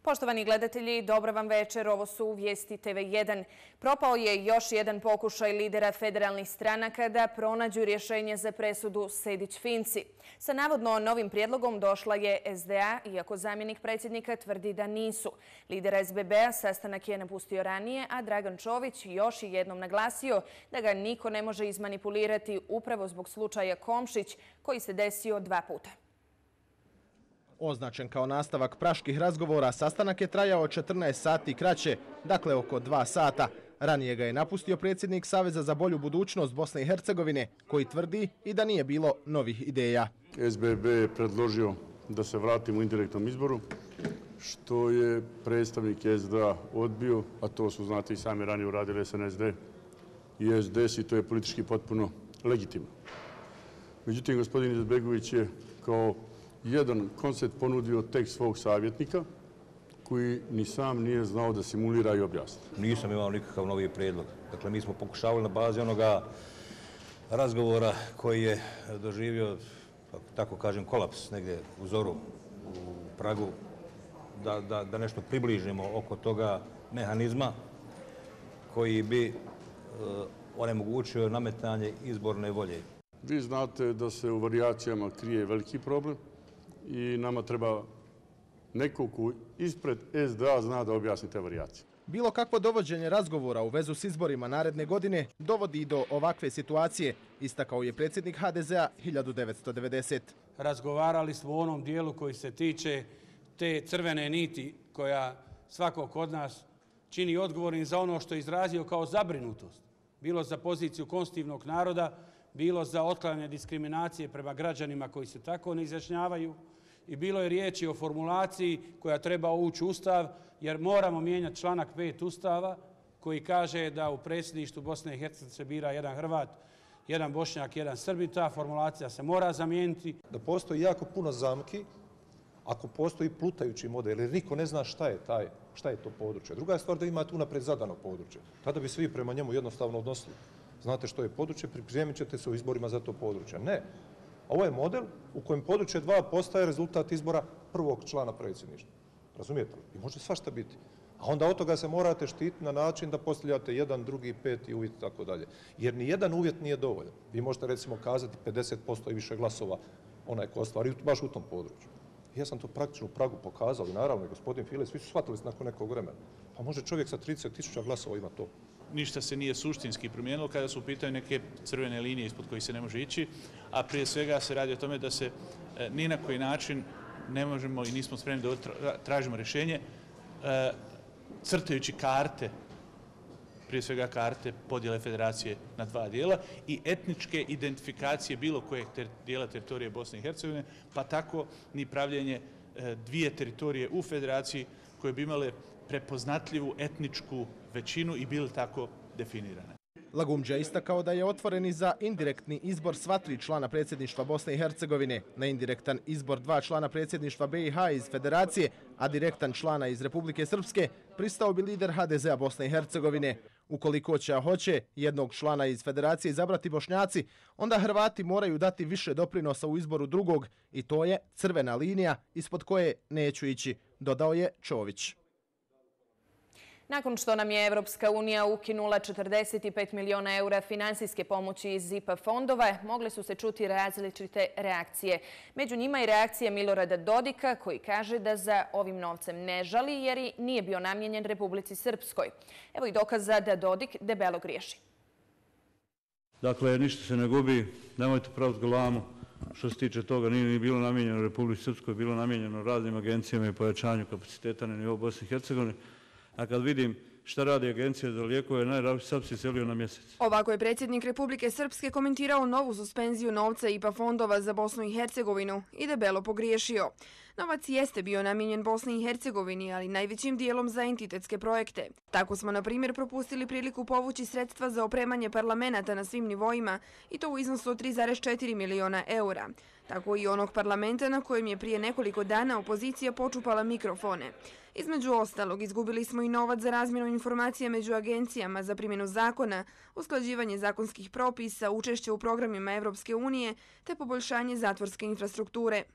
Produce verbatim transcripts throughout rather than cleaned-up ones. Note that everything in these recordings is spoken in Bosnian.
Poštovani gledatelji, dobro vam večer. Ovo su vijesti T V jedan. Propao je još jedan pokušaj lidera federalnih stranaka da pronađu rješenje za presudu Sejdić-Finci. Sa navodno novim prijedlogom došla je S D A, iako zamjenik predsjednika tvrdi da nisu. Lider S B B-a sastanak je napustio ranije, a Dragan Čović još je jednom naglasio da ga niko ne može izmanipulirati upravo zbog slučaja Komšić, koji se desio dva puta. Označen kao nastavak praških razgovora, sastanak je trajao četrnaest sati kraće, dakle oko dva sata. Ranije ga je napustio predsjednik Saveza za bolju budućnost Bosne i Hercegovine, koji tvrdi i da nije bilo novih ideja. S B B je predložio da se vratimo u indirektnom izboru, što je predstavnik S D A odbio, a to su, znate, i sami ranije uradili S N S D i S D S i to je politički potpuno legitimno. Međutim, gospodin Izetbegović je kao jedan koncept ponudio tekst svog savjetnika koji ni sam nije znao da simulira i objasni. Nisam imao nikakav novi prijedlog. Dakle, mi smo pokušavali na bazi onoga razgovora koji je doživio, tako kažem, kolaps negdje u Zoru, u Pragu, da, da, da nešto približimo oko toga mehanizma koji bi e, onemogućio nametanje izborne volje. Vi znate da se u varijacijama krije veliki problem i nama treba neko ko ispred S D A zna da objasni te varijacije. Bilo kakvo dovođenje razgovora u vezu s izborima naredne godine dovodi do ovakve situacije, istakao je predsjednik H D Z A hiljadu devetsto devedesete. Razgovarali smo u onom dijelu koji se tiče te crvene niti koja svakog od nas čini odgovornim za ono što je izrazio kao zabrinutost. Bilo za poziciju konstitutivnog naroda, bilo za otklanjanje diskriminacije prema građanima koji se tako ne izjašnjavaju i bilo je riječi o formulaciji koja treba ući u Ustav, jer moramo mijenjati članak pet Ustava koji kaže da u predsjedništvu Bosne i Hercegovine se bira jedan Hrvat, jedan Bošnjak, jedan Srbin. Ta formulacija se mora zamijeniti. Da postoji jako puno zamki ako postoji plutajući model, jer niko ne zna šta je, taj, šta je to područje. Druga je stvar da imate unaprijed zadano područje. Tada bi svi prema njemu jednostavno odnosili. Znate što je područje, pripremit ćete se u izborima za to područje. Ne. Ovo je model u kojem područje dva postaje rezultat izbora prvog člana predsjedništva. Razumijete li? I može svašta biti. A onda od toga se morate štititi na način da postavljate jedan, drugi, peti uvjet i tako dalje. Jer ni jedan uvjet nije dovoljan. Vi možete recimo kazati pedeset posto i više glasova onaj ko ostvari baš u tom području. Ja sam to praktično u Pragu pokazao i naravno i gospodin File, svi su shvatili nakon nekog vremena. Pa može čovjek sa trideset tisuća glasova ima to. Ništa se nije suštinski promijenilo kada su u pitanju neke crvene linije ispod kojih se ne može ići, a prije svega se radi o tome da se e, ni na koji način ne možemo i nismo spremni da tražimo rješenje e, crtajući karte, prije svega karte podjele federacije na dva dijela i etničke identifikacije bilo kojeg ter, dijela teritorije Bosne i Hercegovine, pa tako ni pravljenje e, dvije teritorije u federaciji koje bi imale prepoznatljivu etničku većinu i bili tako definirane. Lagumđa je istakao da je otvoren i za indirektni izbor sva tri člana predsjedništva Bosne i Hercegovine, na indirektan izbor dva člana predsjedništva B i H iz federacije, a direktan člana iz Republike Srpske, pristao bi lider H D Z-a Bosne i Hercegovine. Ukoliko će, a hoće, jednog člana iz federacije izabrati Bošnjaci, onda Hrvati moraju dati više doprinosa u izboru drugog i to je crvena linija ispod koje neću ići, dodao je Čović. Nakon što nam je Evropska unija ukinula četrdeset pet miliona eura finansijske pomoći iz I P A fondova, mogle su se čuti različite reakcije. Među njima i reakcija Milorada Dodika, koji kaže da za ovim novcem ne žali jer i nije bio namijenjen Republici Srpskoj. Evo i dokaza da Dodik debelo griješi. Dakle, ništa se ne gubi, nemojte praviti galamu. Što se tiče toga, nije ni bilo namijenjeno Republici Srpskoj, bilo namijenjeno raznim agencijama i pojačanju kapaciteta na nivou Bosne i Hercegovine. A kad vidim šta radi Agencija za lijekove, najraši sad se selio na mjesec. Ovako je predsjednik Republike Srpske komentirao novu suspenziju novca I P A fondova za Bosnu i Hercegovinu i debelo pogriješio. Novac jeste bio namijenjen Bosni i Hercegovini, ali najvećim dijelom za entitetske projekte. Tako smo, na primjer, propustili priliku povući sredstva za opremanje parlamenta na svim nivoima i to u iznosu od tri zarez četiri miliona eura. Tako i onog parlamenta na kojem je prije nekoliko dana opozicija počupala mikrofone. Između ostalog, izgubili smo i novac za razmjenu informacija među agencijama za primjenu zakona, usklađivanje zakonskih propisa, učešće u programima Evropske unije te poboljšanje zatvorske infrastrukture.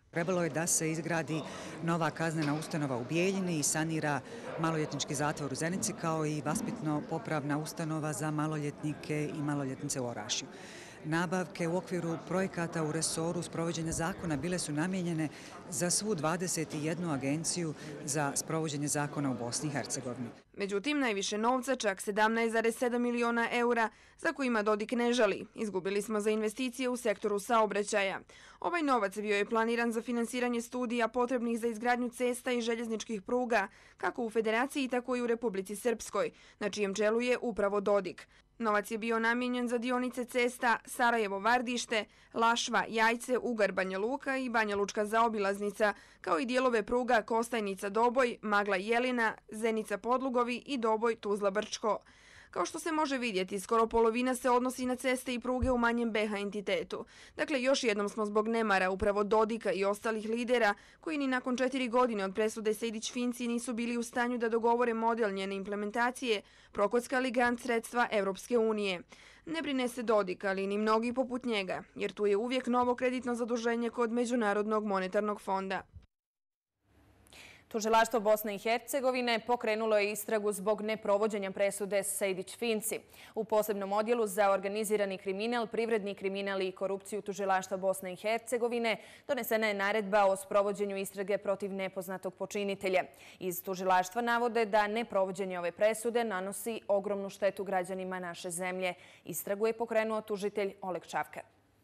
Trebalo je da se izgradi nova kaznena ustanova u Bijeljini i sanira maloljetnički zatvor u Zenici kao i vaspitno-popravna ustanova za maloljetnike i maloljetnice u Orašju. Nabavke u okviru projekata u resoru sprovođenja zakona bile su namijenjene za svu dvadeset jednu agenciju za sprovođenje zakona u Bosni i Hercegovini. Međutim, najviše novca, čak sedamnaest zarez sedam miliona eura, za kojima Dodik ne žali. Izgubili smo za investicije u sektoru saobraćaja. Ovaj novac bio je planiran za finansiranje studija potrebnih za izgradnju cesta i željezničkih pruga, kako u Federaciji, tako i u Republici Srpskoj, na čijem čelu je upravo Dodik. Novac je bio namijenjen za dionice cesta Sarajevo-Vardište, Lašva, Jajce, Ugar, Banja Luka i Banja Lučka zaobilaznica, kao i dijelove pruga Kostajnica-Doboj, Magla-Jelina, Zenica-Podlugovi i Doboj-Tuzla-Brčko. Kao što se može vidjeti, skoro polovina se odnosi na ceste i pruge u manjem B H entitetu. Dakle, još jednom smo zbog nemara upravo Dodika i ostalih lidera, koji ni nakon četiri godine od presude Sejdić-Finci nisu bili u stanju da dogovore model njene implementacije, prokockali grant sredstva Evropske unije. Ne brine se Dodik, ali ni mnogi poput njega, jer tu je uvijek novo kreditno zaduženje kod Međunarodnog monetarnog fonda. Tužilaštvo Bosne i Hercegovine pokrenulo je istragu zbog neprovođenja presude Sejdić-Finci. U posebnom odjelu za organizirani kriminal, privredni kriminal i korupciju Tužilaštva Bosne i Hercegovine donesena je naredba o sprovođenju istrage protiv nepoznatog počinitelja. Iz tužilaštva navode da neprovođenje ove presude nanosi ogromnu štetu građanima naše zemlje. Istragu je pokrenuo tužitelj Oleg Čavka.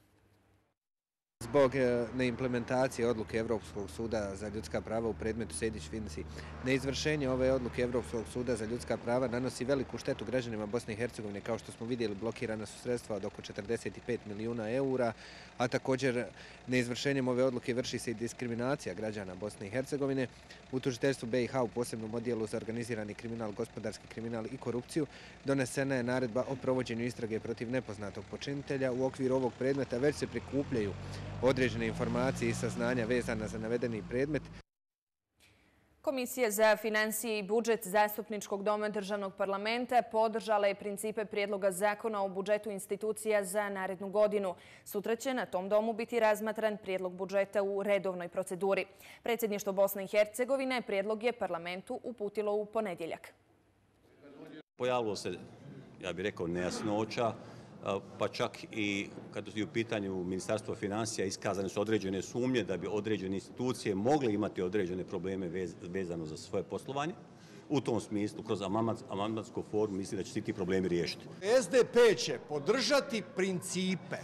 Zbog neimplementacije odluke Evropskog suda za ljudska prava u predmetu Sejdić-Finci, neizvršenje ove odluke Evropskog suda za ljudska prava nanosi veliku štetu građanima Bosne i Hercegovine. Kao što smo vidjeli, blokirana su sredstva od oko četrdeset pet milijuna eura, a također neizvršenjem ove odluke vrši se i diskriminacija građana Bosne i Hercegovine. U tužiteljstvu B i H u posebnom odjelu za organizirani kriminal, gospodarski kriminal i korupciju donesena je naredba o provođenju istrage protiv nepoznatog počinitelja. U okviru ovog predmeta već se prikupljaju određene informacije i saznanja vezana za navedeni predmet. Komisija za financije i budžet Zastupničkog doma Državnog parlamenta podržala je principe prijedloga zakona o budžetu institucija za narednu godinu. Sutra će na tom domu biti razmatran prijedlog budžeta u redovnoj proceduri. Predsjedništvo Bosne i Hercegovine prijedlog je parlamentu uputilo u ponedjeljak. Pojavilo se, ja bih rekao, nejasnoća, pa čak i kad je u pitanju Ministarstva financija iskazane su određene sumnje da bi određene institucije mogle imati određene probleme vezano za svoje poslovanje. U tom smislu, kroz amandmansku formu, mislim da će svi ti problemi riješiti. S D P će podržati principe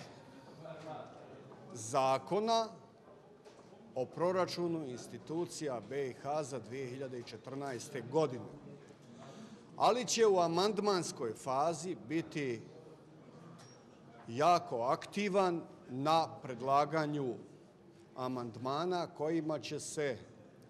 zakona o proračunu institucija B i H za dvije hiljade četrnaeste. godinu, ali će u amandmanskoj fazi biti jako aktivan na predlaganju amandmana kojima će se e,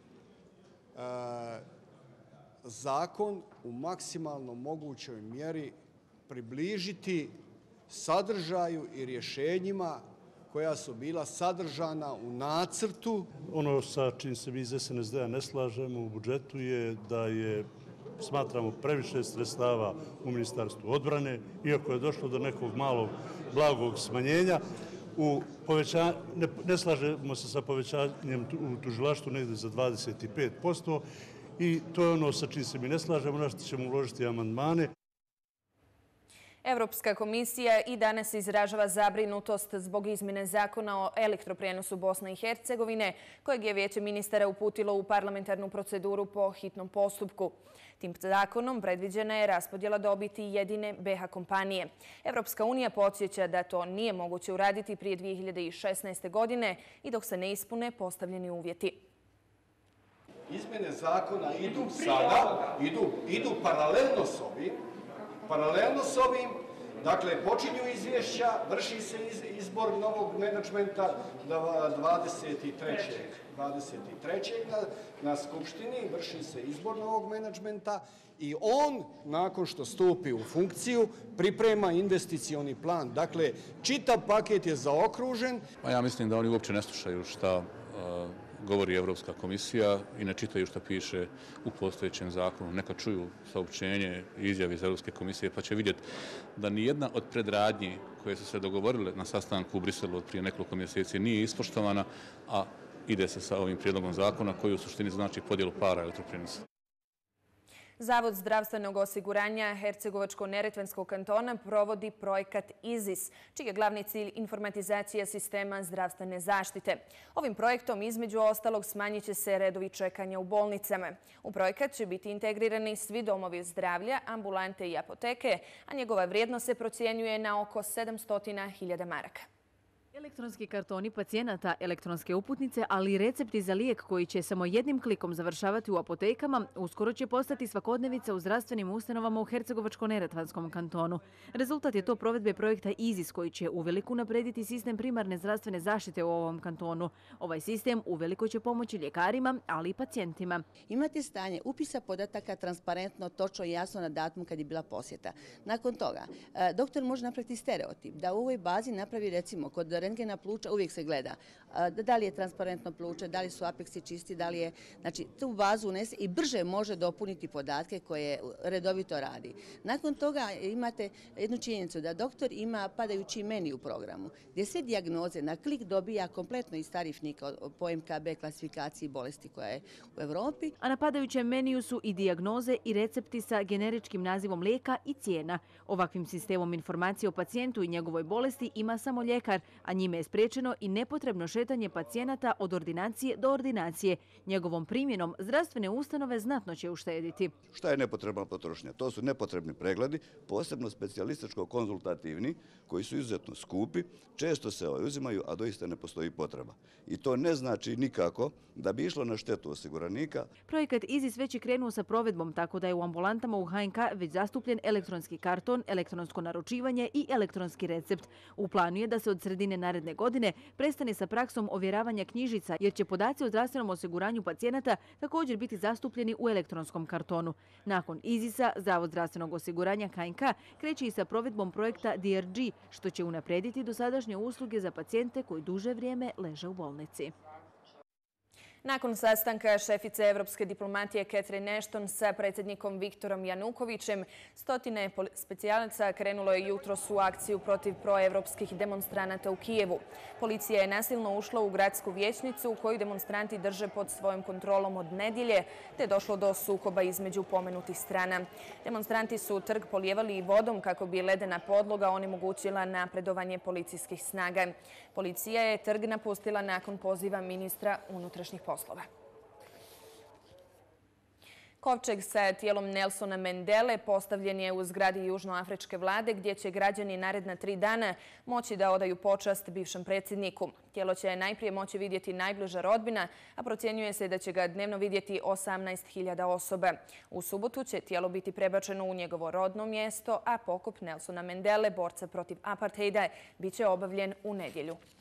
zakon u maksimalno mogućoj mjeri približiti sadržaju i rješenjima koja su bila sadržana u nacrtu. Ono sa čim se mi iz S N S D-a ne slažemo u budžetu je da je, smatramo, previše sredstava u Ministarstvu odbrane, iako je došlo do nekog malog blagog smanjenja. U poveća... ne, ne slažemo se sa povećanjem u tužilaštvu negdje za dvadeset pet posto i to je ono sa čim se mi ne slažemo, na što ćemo uložiti amandmane. Evropska komisija i danas izražava zabrinutost zbog izmjene zakona o elektroprijenosu Bosne i Hercegovine, kojeg je Vijeće ministara uputilo u parlamentarnu proceduru po hitnom postupku. Tim zakonom predviđena je raspodjela dobiti jedine B H kompanije. Evropska unija podsjeća da to nije moguće uraditi prije dvije hiljade šesnaeste. godine i dok se ne ispune postavljeni uvjeti. Izmjene zakona idu sada, idu, idu paralelno s ovim, Paralelno s ovim, dakle, počinju izvješća, vrši se izbor novog menadžmenta dvadeset trećeg na, na Skupštini, vrši se izbor novog menadžmenta i on, nakon što stupi u funkciju, priprema investicioni plan. Dakle, čitav paket je zaokružen. Pa ja mislim da oni uopće ne slušaju šta uh, govori Evropska komisija i ne čitaju šta piše u postojećem zakonu. Neka čuju saopćenje i izjave iz Evropske komisije pa će vidjeti da nijedna od predradnji koje su se dogovorile na sastanku u Briselu od prije nekoliko mjeseci nije ispoštovana, a ide se sa ovim prijedlogom zakona koji u suštini znači podjelu para elektroprijenosnika. Zavod zdravstvenog osiguranja Hercegovačko-neretvanskog kantona provodi projekat IZIS, čiji je glavni cilj informatizacija sistema zdravstvene zaštite. Ovim projektom, između ostalog, smanjit će se redovi čekanja u bolnicama. U projekat će biti integrirani svi domovi zdravlja, ambulante i apoteke, a njegova vrijednost se procjenjuje na oko sedamsto hiljada maraka. Elektronski kartoni pacijenata, elektronske uputnice, ali i recepti za lijek koji će samo jednim klikom završavati u apotekama, uskoro će postati svakodnevica u zdravstvenim ustanovama u Hercegovačko-neretvanskom kantonu. Rezultat je to provedbe projekta IZIS koji će uveliko naprediti sistem primarne zdravstvene zaštite u ovom kantonu. Ovaj sistem uveliko će pomoći ljekarima, ali i pacijentima. Imate stanje upisa podataka transparentno, točno i jasno na datum kad je bila posjeta. Nakon toga, doktor može napraviti stereotip, da u ovoj bazi napravi recimo kod rentgena pluća uvijek se gleda da li je transparentno pluće, da li su apeksi čisti, da li je, znači tu bazu unese i brže može dopuniti podatke koje redovito radi. Nakon toga imate jednu činjenicu da doktor ima padajući meni u programu, gdje sve dijagnoze na klik dobija kompletno iz tarifnika po M K B klasifikaciji bolesti koja je u Europi. A na padajućem meniju su i dijagnoze i recepti sa generičkim nazivom lijeka i cijena. Ovakvim sistemom informacije o pacijentu i njegovoj bolesti ima samo ljekar, a njime je spriječeno i nepotrebno šetanje pacijenata od ordinacije do ordinacije. Njegovom primjenom zdravstvene ustanove znatno će uštediti. Šta je nepotrebna potrošnja? To su nepotrebni pregledi, posebno specijalističko-konzultativni, koji su izuzetno skupi, često se uzimaju, a doista ne postoji potreba. I to ne znači nikako da bi išlo na štetu osiguranika. Projekat IZIS već je krenuo sa provedbom, tako da je u ambulantama u H N K već zastupljen elektronski karton, elektronsko naručivanje i elektronski recept. U planu je da se od sredine naredne godine prestane sa praksom ovjeravanja knjižica, jer će podaci o zdravstvenom osiguranju pacijenata također biti zastupljeni u elektronskom kartonu. Nakon IZIS-a, Zavod zdravstvenog osiguranja H N K kreće i sa provedbom projekta D R G, što će unaprijediti dosadašnje usluge za pacijente koji duže vrijeme leže u bolnici. Nakon sastanka šefice evropske diplomatije Catherine Ashton sa predsjednikom Viktorom Janukovićem, stotine specijalaca krenulo je jutros u akciju protiv proevropskih demonstranata u Kijevu. Policija je nasilno ušla u gradsku vijećnicu koju demonstranti drže pod svojom kontrolom od nedjelje, te je došlo do sukoba između pomenutih strana. Demonstranti su trg polijevali i vodom kako bi ledena podloga onemogućila napredovanje policijskih snaga. Policija je trg napustila nakon poziva ministra unutrašnjih poslova. Kovčeg sa tijelom Nelsona Mandele postavljen je u zgradi južnoafričke vlade gdje će građani naredna tri dana moći da odaju počast bivšem predsjedniku. Tijelo će najprije moći vidjeti najbliža rodbina, a procjenjuje se da će ga dnevno vidjeti osamnaest hiljada osoba. U subotu će tijelo biti prebačeno u njegovo rodno mjesto, a pokop Nelsona Mandele, borca protiv apartheida, bit će obavljen u nedjelju.